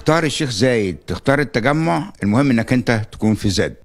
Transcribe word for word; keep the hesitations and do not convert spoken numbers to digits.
تختار الشيخ زايد، تختار التجمع، المهم انك انت تكون في زد.